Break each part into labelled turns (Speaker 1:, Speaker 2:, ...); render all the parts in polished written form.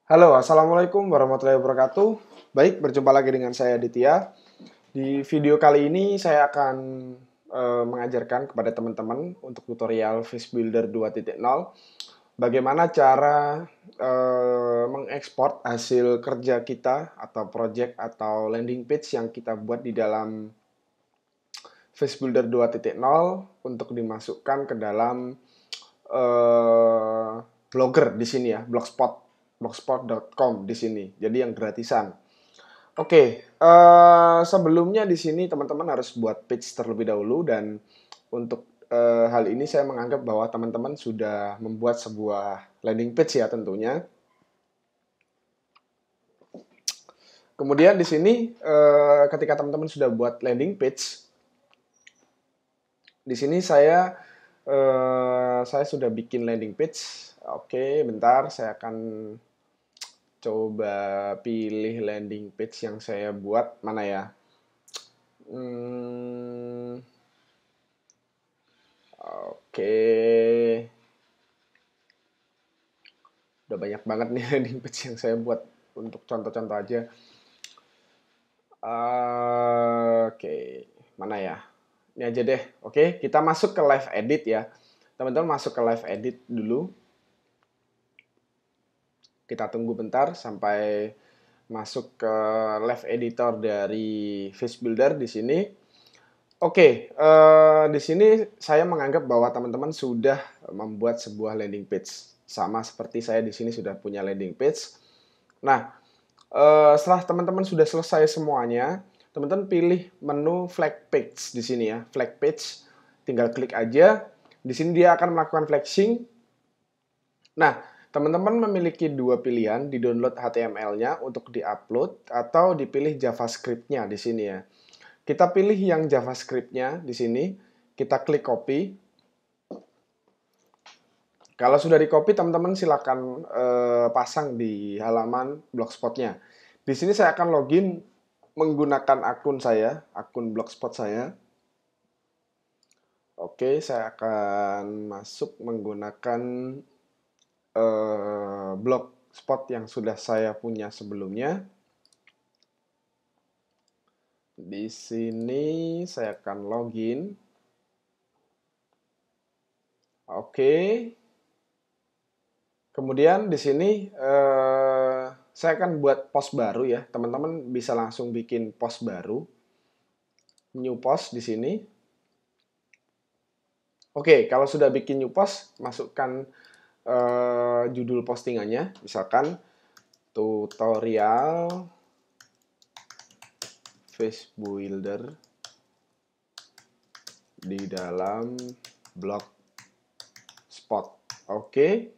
Speaker 1: Halo, Assalamualaikum warahmatullahi wabarakatuh. Baik, berjumpa lagi dengan saya Ditya. Di video kali ini saya akan mengajarkan kepada teman-teman untuk tutorial Face Builder 2.0 bagaimana cara mengekspor hasil kerja kita atau project atau landing page yang kita buat di dalam Face Builder 2.0 untuk dimasukkan ke dalam blogger di sini ya, blogspot.com di sini. Jadi yang gratisan. Oke, sebelumnya di sini teman-teman harus buat page terlebih dahulu dan untuk hal ini saya menganggap bahwa teman-teman sudah membuat sebuah landing page ya tentunya. Kemudian di sini ketika teman-teman sudah buat landing page, di sini saya sudah bikin landing page. Oke, bentar saya akan coba pilih landing page yang saya buat. Mana ya? Oke. Udah banyak banget nih landing page yang saya buat untuk contoh-contoh aja. Oke, mana ya? Ini aja deh. Oke, kita masuk ke live edit ya. Teman-teman masuk ke live edit dulu. Kita tunggu bentar sampai masuk ke live editor dari Face Builder di sini. Oke, di sini saya menganggap bahwa teman-teman sudah membuat sebuah landing page. Sama seperti saya di sini sudah punya landing page. Nah, setelah teman-teman sudah selesai semuanya, teman-teman pilih menu flag page di sini ya. Flag page, tinggal klik aja. Di sini dia akan melakukan flashing. Nah, teman-teman memiliki dua pilihan, di-download HTML-nya untuk di-upload atau dipilih JavaScript-nya di sini ya. Kita pilih yang JavaScript-nya di sini, kita klik copy. Kalau sudah di-copy, teman-teman silakan pasang di halaman Blogspot-nya. Di sini saya akan login menggunakan akun saya, akun Blogspot saya. Oke, saya akan masuk menggunakan Blogspot yang sudah saya punya sebelumnya. Di sini saya akan login. Oke. Kemudian di sini saya akan buat post baru ya. Teman-teman bisa langsung bikin post baru. New post di sini. Oke, kalau sudah bikin new post, masukkan judul postingannya. Misalkan tutorial Face Builder di dalam Blogspot. Oke.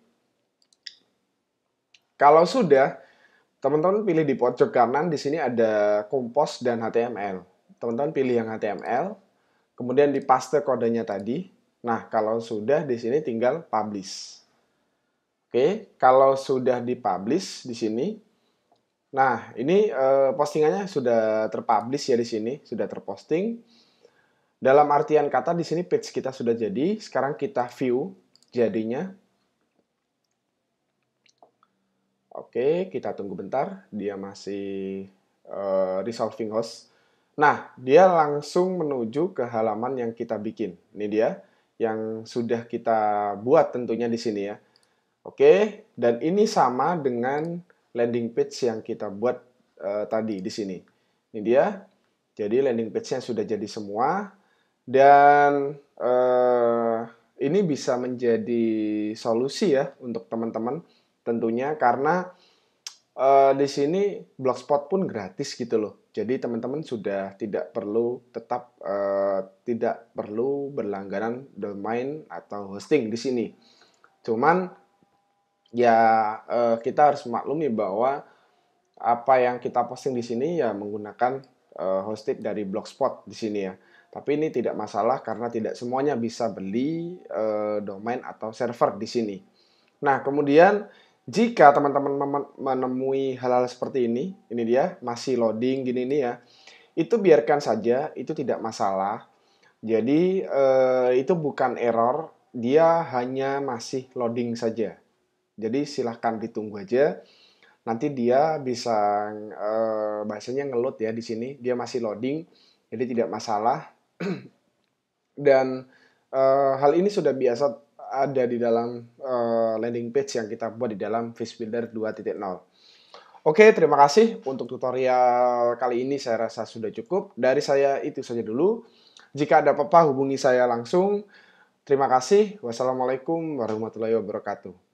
Speaker 1: Kalau sudah, teman-teman pilih di pojok kanan, di sini ada Compose dan HTML. Teman-teman pilih yang HTML, kemudian dipaste kodenya tadi. Nah, kalau sudah di sini tinggal publish. Oke, kalau sudah dipublish di sini, nah ini postingannya sudah terpublish ya di sini, sudah terposting. Dalam artian kata di sini page kita sudah jadi. Sekarang kita view jadinya. Oke, kita tunggu bentar. Dia masih resolving host. Nah, dia langsung menuju ke halaman yang kita bikin. Ini dia yang sudah kita buat tentunya di sini ya. Oke, dan ini sama dengan landing page yang kita buat tadi di sini. Ini dia. Jadi landing page-nya sudah jadi semua. Dan ini bisa menjadi solusi ya untuk teman-teman tentunya karena di sini Blogspot pun gratis gitu loh. Jadi teman-teman sudah tidak perlu tidak perlu berlangganan domain atau hosting di sini. Cuman ya kita harus maklumi bahwa apa yang kita posting di sini ya menggunakan hosted dari Blogspot di sini ya. Tapi ini tidak masalah karena tidak semuanya bisa beli domain atau server di sini. Nah, kemudian jika teman-teman menemui hal-hal seperti ini dia masih loading gini nih ya, itu biarkan saja, itu tidak masalah. Jadi itu bukan error, dia hanya masih loading saja. Jadi silahkan ditunggu aja. nanti dia bisa bahasanya ngeload ya di sini, dia masih loading, jadi tidak masalah. Dan hal ini sudah biasa ada di dalam landing page yang kita buat di dalam Fishbuilder 2.0. Oke, terima kasih untuk tutorial kali ini, saya rasa sudah cukup. Dari saya itu saja dulu. Jika ada apa-apa hubungi saya langsung. Terima kasih. Wassalamualaikum warahmatullahi wabarakatuh.